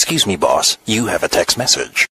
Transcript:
Excuse me, boss. You have a text message.